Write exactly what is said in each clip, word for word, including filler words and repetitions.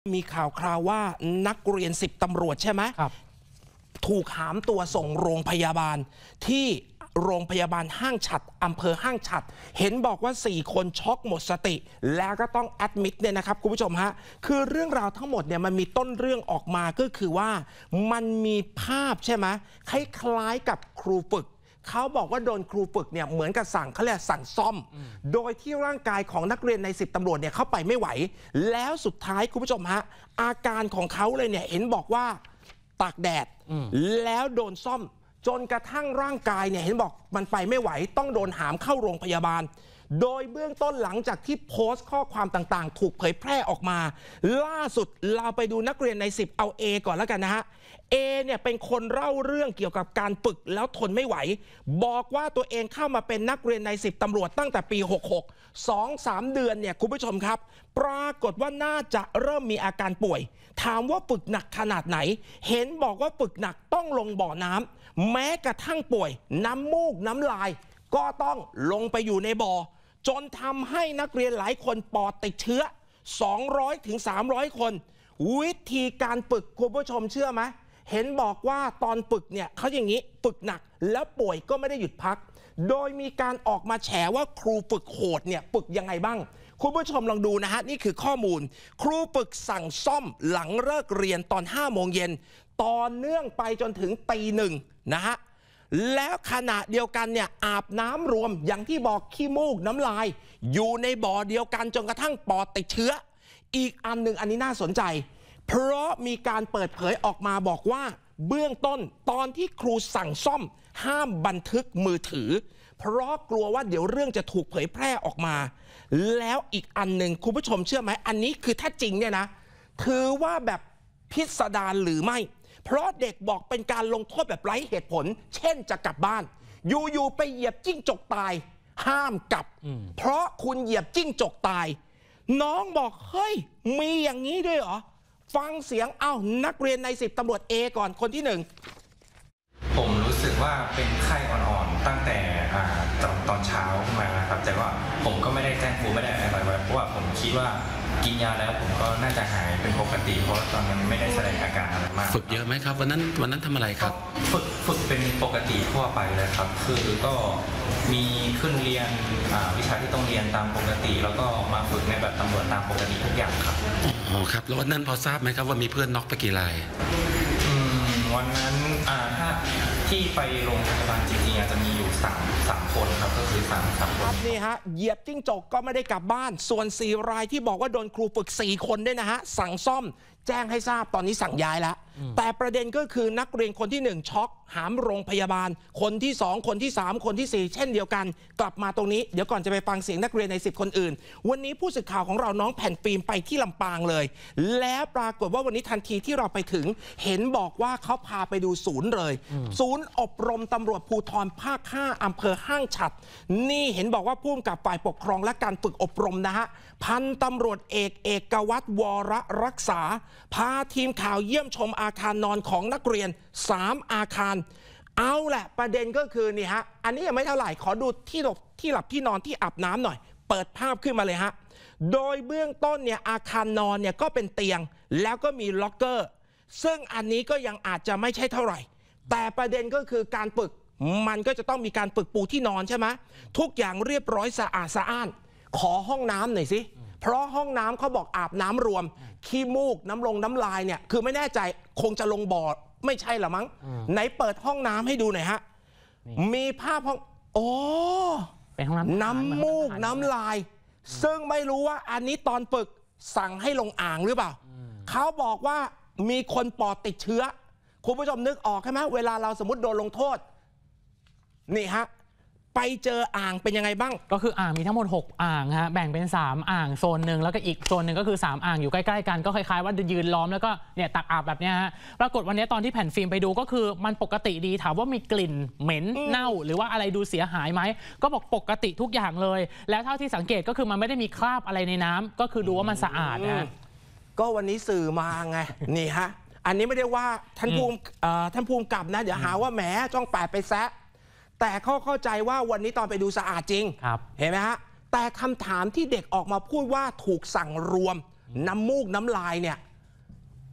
มีข่าวคราวว่านักเรียนสิบตำรวจใช่ไหมครับถูกหามตัวส่งโรงพยาบาลที่โรงพยาบาลห้างฉัตรอำเภอห้างฉัตรเห็นบอกว่าสี่คนช็อกหมดสติแล้วก็ต้องแอดมิดเนี่ยนะครับคุณผู้ชมฮะคือเรื่องราวทั้งหมดเนี่ยมันมีต้นเรื่องออกมาก็คือว่ามันมีภาพใช่ไหมคล้ายๆกับครูฝึกเขาบอกว่าโดนครูฝึกเนี่ยเหมือนกับสั่งเขาเรียกสั่งซ่อมโดยที่ร่างกายของนักเรียนในสิบตำรวจเนี่ยเข้าไปไม่ไหวแล้วสุดท้ายคุณผู้ชมฮะอาการของเขาเลยเนี่ยเห็นบอกว่าตากแดดแล้วโดนซ่อมจนกระทั่งร่างกายเนี่ยเห็นบอกมันไปไม่ไหวต้องโดนหามเข้าโรงพยาบาลโดยเบื้องต้นหลังจากที่โพสต์ข้อความต่างๆถูกเผยแพร่ออกมาล่าสุดเราไปดูนักเรียนในสิบเอา A ก่อนแล้วกันนะฮะ A เนี่ยเป็นคนเล่าเรื่องเกี่ยวกับการฝึกแล้วทนไม่ไหวบอกว่าตัวเองเข้ามาเป็นนักเรียนในสิบตำรวจตั้งแต่ปีหกหก สอง สามเดือนเนี่ยคุณผู้ชมครับปรากฏว่าน่าจะเริ่มมีอาการป่วยถามว่าฝึกหนักขนาดไหนเห็นบอกว่าฝึกหนักต้องลงบ่อน้ำแม้กระทั่งป่วยน้ำมูกน้ำลายก็ต้องลงไปอยู่ในบ่อจนทำให้นักเรียนหลายคนปอดติดเชื้อ สองร้อยถึงสามร้อย คนวิธีการฝึกคุณผู้ชมเชื่อไหมเห็นบอกว่าตอนฝึกเนี่ยเขาอย่างนี้ฝึกหนักแล้วป่วยก็ไม่ได้หยุดพักโดยมีการออกมาแฉว่าครูฝึกโหดเนี่ยฝึกยังไงบ้างคุณผู้ชมลองดูนะฮะนี่คือข้อมูลครูฝึกสั่งซ่อมหลังเลิกเรียนตอนห้าโมงเย็นต่อเนื่องไปจนถึงตีหนึ่งนะฮะแล้วขณะเดียวกันเนี่ยอาบน้ำรวมอย่างที่บอกขี้มูกน้ำลายอยู่ในบ่อเดียวกันจนกระทั่งปอดติดเชื้ออีกอันหนึ่งอันนี้น่าสนใจเพราะมีการเปิดเผยออกมาบอกว่าเบื้องต้นตอนที่ครูสั่งซ่อมห้ามบันทึกมือถือเพราะกลัวว่าเดี๋ยวเรื่องจะถูกเผยแพร่ออกมาแล้วอีกอันหนึ่งคุณผู้ชมเชื่อไหมอันนี้คือถ้าจริงเนี่ยนะถือว่าแบบพิสดารหรือไม่เพราะเด็กบอกเป็นการลงโทษแบบไร้เหตุผลเช่นจะกลับบ้านอยู่ๆไปเหยียบจิ้งจกตายห้ามกลับเพราะคุณเหยียบจิ้งจกตายน้องบอกเฮ้ยมีอย่างนี้ด้วยเหรอฟังเสียงเอ้านักเรียนในสิบตำรวจ A ก่อนคนที่หนึ่งผมรู้สึกว่าเป็นไข้อ่อนๆตั้งแต่ตอนตอนเช้าขึ้นมาครับแต่ว่าผมก็ไม่ได้แจ้งครูไม่ได้อะไรไว้เพราะว่าผมคิดว่ากินยาแล้วผมก็น่าจะหายเป็นปกติเพราะตอนนั้นไม่ได้แสดงอาการอะไรมากฝึกเยอะไหมครับวันนั้นวันนั้นทำอะไรครับฝึกฝึกเป็นปกติทั่วไปเลยครับคือก็มีขึ้นเรียนวิชาที่ต้องเรียนตามปกติแล้วก็มาฝึกในแบบตำรวจตามปกติทุกอย่างครับอ๋อครับแล้ววันนั้นพอทราบไหมครับว่ามีเพื่อนน็อกไปกี่รายวันนั้นถ้าที่ไปโรงพยาบาลจริงๆอาจจะมีอยู่สาม สามคนครับก็คือสาม สามคนนี่ฮะเหยียบจิ้งจกก็ไม่ได้กลับบ้านส่วนสี่รายที่บอกว่าโดนครูฝึกสี่คนด้วยนะฮะสั่งซ่อมแจ้งให้ทราบตอนนี้สั่งย้ายแล้วแต่ประเด็นก็คือนักเรียนคนที่หนึ่งช็อกหามโรงพยาบาลคนที่สองคนที่สามคนที่สี่เช่นเดียวกันกลับมาตรงนี้เดี๋ยวก่อนจะไปฟังเสียงนักเรียนในสิบคนอื่นวันนี้ผู้สื่อข่าวของเราน้องแผ่นฟิล์มไปที่ลำปางเลยแล้วปรากฏว่าวันนี้ทันทีที่เราไปถึงเห็นบอกว่าเขาพาไปดูศูนย์เลยศูนย์อบรมตำรวจภูธรภาคห้าอำเภอห้างฉัตรนี่เห็นบอกว่าผู้กำกับฝ่ายปกครองและการฝึกอบรมนะฮะพันตำรวจเอกเอกวัฒน์วรรักษาพาทีมข่าวเยี่ยมชมอาคารนอนของนักเรียนสามอาคารเอาแหละประเด็นก็คือนี่ฮะอันนี้ยังไม่เท่าไหร่ขอดูที่หลบที่หลับที่นอนที่อาบน้ำหน่อยเปิดภาพขึ้นมาเลยฮะโดยเบื้องต้นเนี่ยอาคารนอนเนี่ยก็เป็นเตียงแล้วก็มีล็อกเกอร์ซึ่งอันนี้ก็ยังอาจจะไม่ใช่เท่าไหร่แต่ประเด็นก็คือการฝึกมันก็จะต้องมีการฝึกปูที่นอนใช่ไหมทุกอย่างเรียบร้อยสะอาดสะอ้านขอห้องน้ำหน่อยสิเพราะห้องน้ำเขาบอกอาบน้ำรวมขี้มูกน้ำลงน้ำลายเนี่ยคือไม่แน่ใจคงจะลงบ่อไม่ใช่หรอมั้งไหนเปิดห้องน้ำให้ดูหน่อยฮะมีภาพห้องโอ้เป็นห้องน้ำน้ำมูกน้ำลายซึ่งไม่รู้ว่าอันนี้ตอนฝึกสั่งให้ลงอ่างหรือเปล่าเขาบอกว่ามีคนปอดติดเชื้อคุณผู้ชมนึกออกใช่ไหมเวลาเราสมมติโดนลงโทษนี่ฮะไปเจออ่างเป็นยังไงบ้างก็คืออ่างมีทั้งหมดหกอ่างฮะแบ่งเป็นสามอ่างโซนหนึ่งแล้วก็อีกโซนหนึ่งก็คือสามอ่างอยู่ใกล้ๆกันก็คล้ายๆว่ายืนล้อมแล้วก็เนี่ยตักอาบแบบนี้ฮะปรากฏวันนี้ตอนที่แผ่นฟิล์มไปดูก็คือมันปกติดีถามว่ามีกลิ่นเหม็นเน่าหรือว่าอะไรดูเสียหายไหมก็บอกปกติทุกอย่างเลยแล้วเท่าที่สังเกตก็คือมันไม่ได้มีคราบอะไรในน้ำก็คือดูว่ามันสะอาดนะก็วันนี้สื่อมาไงนี่ฮะอันนี้ไม่ได้ว่าท่านภูมิท่านภูมิกับนะเดี๋ยวหาว่าแหมจ้องแปดไปแซะแต่เขาเข้าใจว่าวันนี้ตอนไปดูสะอาดจริงเห็นไหมฮะแต่คำถามที่เด็กออกมาพูดว่าถูกสั่งรวมน้ำมูกน้ำลายเนี่ย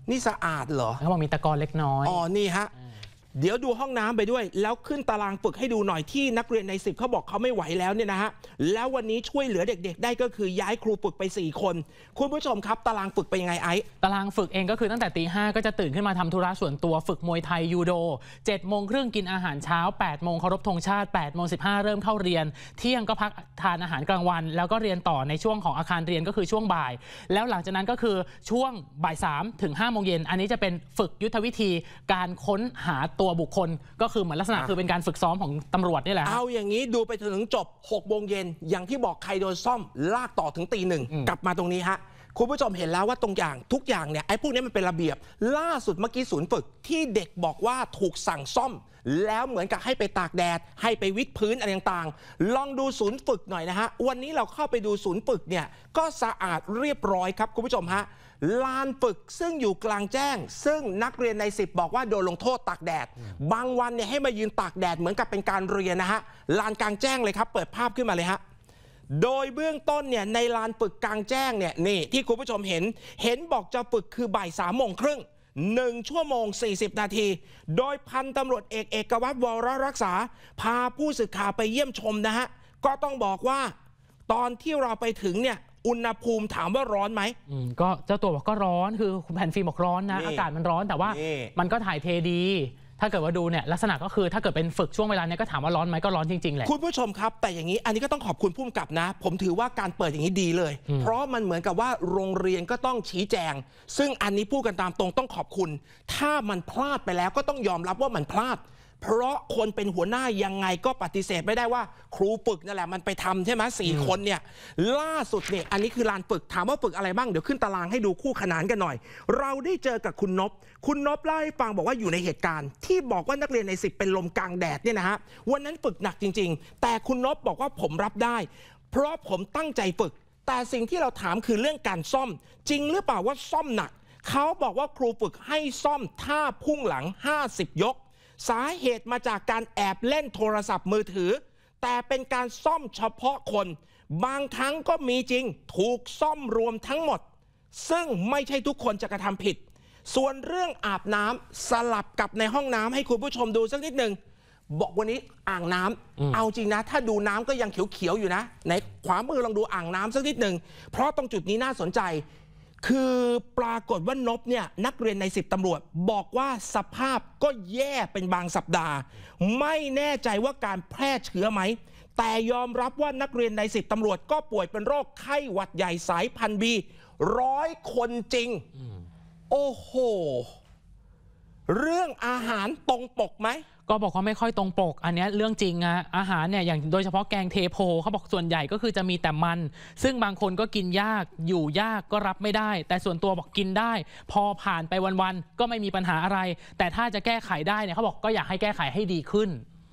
นี่สะอาดเหรอเขาบอกมีตะกอนเล็กน้อยอ๋อนี่ฮะเดี๋ยวดูห้องน้ำไปด้วยแล้วขึ้นตารางฝึกให้ดูหน่อยที่นักเรียนในสิบเขาบอกเขาไม่ไหวแล้วเนี่ยนะฮะแล้ววันนี้ช่วยเหลือเด็กๆได้ก็คือย้ายครูฝึกไปสี่คนคุณผู้ชมครับตารางฝึกเป็นยังไงไอ้ตารางฝึกเองก็คือตั้งแต่ตีห้าก็จะตื่นขึ้นมาทำธุระส่วนตัวฝึกมวยไทยยูโดเจ็ดโมงครึ่งกินอาหารเช้าแปดโมงเคารพธงชาติแปดโมงสิบห้าเริ่มเข้าเรียนเที่ยงก็พักทานอาหารกลางวันแล้วก็เรียนต่อในช่วงของอาคารเรียนก็คือช่วงบ่ายแล้วหลังจากนั้นก็คือช่วงบ่ายสามถึงห้าโมงเย็นอันนี้จะเป็นฝึกยุทธวิธีการค้นหาตัวบุคคลก็คือเหมือนลักษณะคือเป็นการฝึกซ้อมของตำรวจนี่แหละเอาอย่างนี้ดูไปถึงจบหกโมงเย็นอย่างที่บอกใครโดนซ่อมลากต่อถึงตีหนึ่งกลับมาตรงนี้ฮะคุณผู้ชมเห็นแล้วว่าตรงอย่างทุกอย่างเนี่ยไอ้พวกนี้มันเป็นระเบียบล่าสุดเมื่อกี้ศูนย์ฝึกที่เด็กบอกว่าถูกสั่งซ่อมแล้วเหมือนกับให้ไปตากแดดให้ไปวิดพื้นอะไรต่างๆลองดูศูนย์ฝึกหน่อยนะฮะวันนี้เราเข้าไปดูศูนย์ฝึกเนี่ยก็สะอาดเรียบร้อยครับคุณผู้ชมฮะลานฝึกซึ่งอยู่กลางแจ้งซึ่งนักเรียนในสิบบอกว่าโดนลงโทษตากแดดบางวันเนี่ยให้มายืนตากแดดเหมือนกับเป็นการเรียนนะฮะลานกลางแจ้งเลยครับเปิดภาพขึ้นมาเลยฮะโดยเบื้องต้นเนี่ยในลานฝึกกลางแจ้งเนี่ยนี่ที่คุณผู้ชมเห็นเห็นบอกจะฝึกคือบ่ายสามโมงครึ่งหนึ่งชั่วโมงสี่สิบนาทีโดยพันตำรวจเอกเอกวัฒน์วรรักษาพาผู้สื่อข่าวไปเยี่ยมชมนะฮะก็ต้องบอกว่าตอนที่เราไปถึงเนี่ยอุณหภูมิถามว่าร้อนไหมก็เจ้าตัวบอกก็ร้อนคือแผ่นฟิล์มบอกร้อนนะอากาศมันร้อนแต่ว่ามันก็ถ่ายเทดีถ้าเกิดว่าดูเนี่ยลักษณะก็คือถ้าเกิดเป็นฝึกช่วงเวลานี้ก็ถามว่าร้อนไหมก็ร้อนจริงๆแหละคุณผู้ชมครับแต่อย่างนี้อันนี้ก็ต้องขอบคุณผู้กำกับนะผมถือว่าการเปิดอย่างนี้ดีเลยเพราะมันเหมือนกับว่าโรงเรียนก็ต้องชี้แจงซึ่งอันนี้พูดกันตามตรงต้องขอบคุณถ้ามันพลาดไปแล้วก็ต้องยอมรับว่ามันพลาดเพราะคนเป็นหัวหน้ายังไงก็ปฏิเสธไม่ได้ว่าครูฝึกนั่นแหละมันไปทำใช่ไหมสี่คนเนี่ยล่าสุดเนี่ยอันนี้คือลานฝึกถามว่าฝึกอะไรบ้างเดี๋ยวขึ้นตารางให้ดูคู่ขนานกันหน่อยเราได้เจอกับคุณนพคุณนพเล่าให้ฟังบอกว่าอยู่ในเหตุการณ์ที่บอกว่านักเรียนในสิบเป็นลมกลางแดดเนี่ยนะฮะวันนั้นฝึกหนักจริงๆแต่คุณนพบอกว่าผมรับได้เพราะผมตั้งใจฝึกแต่สิ่งที่เราถามคือเรื่องการซ่อมจริงหรือเปล่าว่าซ่อมหนักเขาบอกว่าครูฝึกให้ซ่อมท่าพุ่งหลังห้าสิบยกสาเหตุมาจากการแอบเล่นโทรศัพท์มือถือแต่เป็นการซ่อมเฉพาะคนบางครั้งก็มีจริงถูกซ่อมรวมทั้งหมดซึ่งไม่ใช่ทุกคนจะกระทำผิดส่วนเรื่องอาบน้ำสลับกับในห้องน้ำให้คุณผู้ชมดูสักนิดหนึ่งบอกวันนี้อ่างน้ำเอาจริงนะถ้าดูน้ำก็ยังเขียวๆอยู่นะในขวามือลองดูอ่างน้ำสักนิดหนึ่งเพราะตรงจุดนี้น่าสนใจคือปรากฏว่านพเนี่ยนักเรียนในสิบตำรวจบอกว่าสภาพก็แย่เป็นบางสัปดาห์ไม่แน่ใจว่าการแพร่เชื้อไหมแต่ยอมรับว่านักเรียนในสิบตำรวจก็ป่วยเป็นโรคไข้หวัดใหญ่สายพันธุ์บีร้อยคนจริงโอ้โหเรื่องอาหารตรงปกไหมก็บอกว่าไม่ค่อยตรงปกอันนี้เรื่องจริงอะอาหารเนี่ยอย่างโดยเฉพาะแกงเทโพเขาบอกส่วนใหญ่ก็คือจะมีแต่มันซึ่งบางคนก็กินยากอยู่ยากก็รับไม่ได้แต่ส่วนตัวบอกกินได้พอผ่านไปวันๆก็ไม่มีปัญหาอะไรแต่ถ้าจะแก้ไขได้เนี่ยเขาบอกก็อยากให้แก้ไขให้ดีขึ้น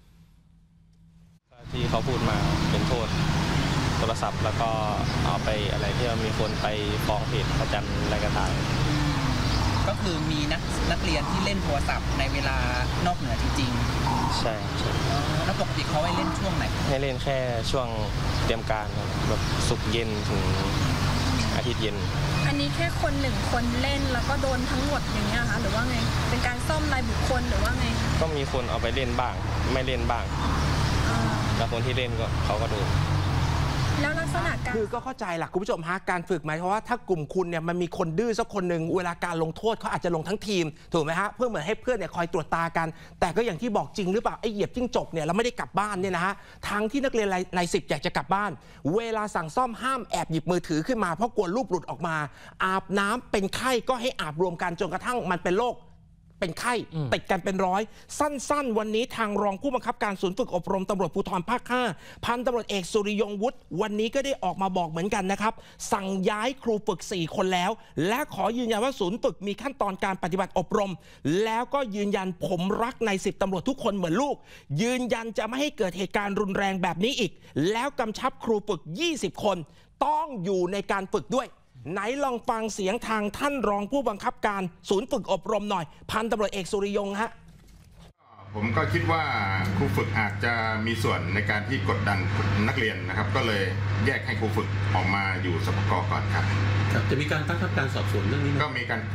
ที่เขาพูดมาเป็นโทษโทรศัพท์แล้วก็เอาไปอะไรที่มีคนไปฟ้องเพจประจำอะไรกระถางก็คือมีนักนักเรียนที่เล่นโทรศัพท์ในเวลานอกเหนือจริงๆใช่ใช่แล้วปกติเขาให้เล่นช่วงไหนให้เล่นแค่ช่วงเตรียมการแบบศุกร์เย็นถึงอาทิตย์เย็นอันนี้แค่คนหนึ่งคนเล่นแล้วก็โดนทั้งหมดอย่างเงี้ยคะหรือว่าไงเป็นการซ่อมรายบุคคลหรือว่าไงก็มีคนเอาไปเล่นบ้างไม่เล่นบ้างแล้วคนที่เล่นก็เขาก็โดนแล้วลักษณะการคือก็เข้าใจหลักคุณผู้ชมฮะการฝึกหมายความว่าถ้ากลุ่มคุณเนี่ยมันมีคนดื้อสักคนหนึ่งเวลาการลงโทษเขาอาจจะลงทั้งทีมถูกไหมฮะเพื่อเหมือนให้เพื่อนเนี่ยคอยตรวจตากันแต่ก็อย่างที่บอกจริงหรือเปล่าไอ้เหยียบจิ้งจกเนี่ยเราไม่ได้กลับบ้านเนี่ยนะฮะทางที่นักเรียนในสิบอยากจะกลับบ้านเวลาสั่งซ่อมห้ามแอบหยิบมือถือขึ้นมาเพราะกลัวรูปหลุดออกมาอาบน้ำเป็นไข้ก็ให้อาบรวมกันจนกระทั่งมันเป็นโรคเป็นไข้ติดกันเป็นร้อยสั้นๆวันนี้ทางรองผู้บังคับการศูนย์ฝึกอบรมตำรวจภูธรภาคห้าพันตำรวจเอกสุริยงวุฒิวันนี้ก็ได้ออกมาบอกเหมือนกันนะครับสั่งย้ายครูฝึกสี่คนแล้วและขอยืนยันว่าศูนย์ฝึกมีขั้นตอนการปฏิบัติอบรมแล้วก็ยืนยันผมรักในสิบตำรวจทุกคนเหมือนลูกยืนยันจะไม่ให้เกิดเหตุการณ์รุนแรงแบบนี้อีกแล้วกำชับครูฝึกยี่สิบคนต้องอยู่ในการฝึกด้วยไหนลองฟังเสียงทางท่านรองผู้บังคับการศูนย์ฝึกอบรมหน่อยพันตำรวจเอกสุริยงฮะผมก็คิดว่าครูฝึกอาจจะมีส่วนในการที่กดดันนักเรียนนะครับก็เลยแยกให้ครูฝึกออกมาอยู่สปก.ก่อนครับจะมีการตั้งคณะกรรมการสอบสวนเรื่องนี้ก็มีการตอบ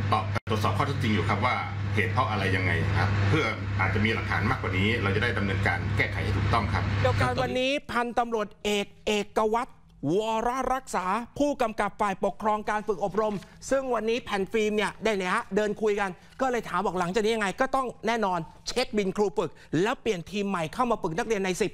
ตรวจสอบข้อเท็จจริงอยู่ครับว่าเหตุเพราะอะไรยังไงครับเพื่ออาจจะมีหลักฐานมากกว่านี้เราจะได้ดำเนินการแก้ไขให้ถูกต้องครับเดียวกันวันนี้พันตำรวจเอกเอกวัฒน์วรรักษาผู้กำกับฝ่ายปกครองการฝึกอบรมซึ่งวันนี้แผ่นฟิล์มเนี่ยได้เนี่ยฮะเดินคุยกันก็เลยถามบอกหลังจากนี้ยังไงก็ต้องแน่นอนเช็คบินครูฝึกแล้วเปลี่ยนทีมใหม่เข้ามาฝึกนักเรียนในสิบ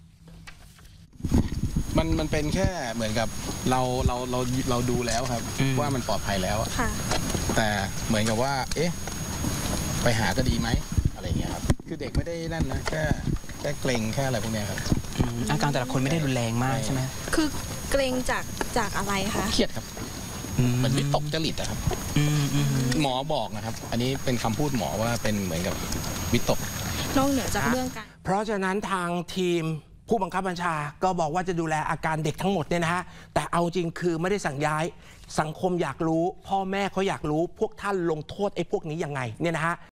มันมันเป็นแค่เหมือนกับเราเราเราเราดูแล้วครับว่ามันปลอดภัยแล้วแต่เหมือนกับว่าเอ๊ะไปหาก็ดีไหมอะไรเงี้ยครับคือเด็กไม่ได้นั่นนะแค่แค่เกรงแค่อะไรพวกเนี้ยครับอาการแต่ละคนไม่ได้รุนแรงมากใช่ไหมคือเกรงจากจากอะไรคะเครียดครับเหมือนวิตกจริตอะครับหมอบอกนะครับอันนี้เป็นคำพูดหมอว่าเป็นเหมือนกับวิตกนอกเหนือจากเรื่องการเพราะฉะนั้นทางทีมผู้บังคับบัญชาก็บอกว่าจะดูแลอาการเด็กทั้งหมดเนี่ยนะฮะแต่เอาจริงคือไม่ได้สั่งย้ายสังคมอยากรู้พ่อแม่เขาอยากรู้พวกท่านลงโทษไอ้พวกนี้ยังไงเนี่ยนะฮะ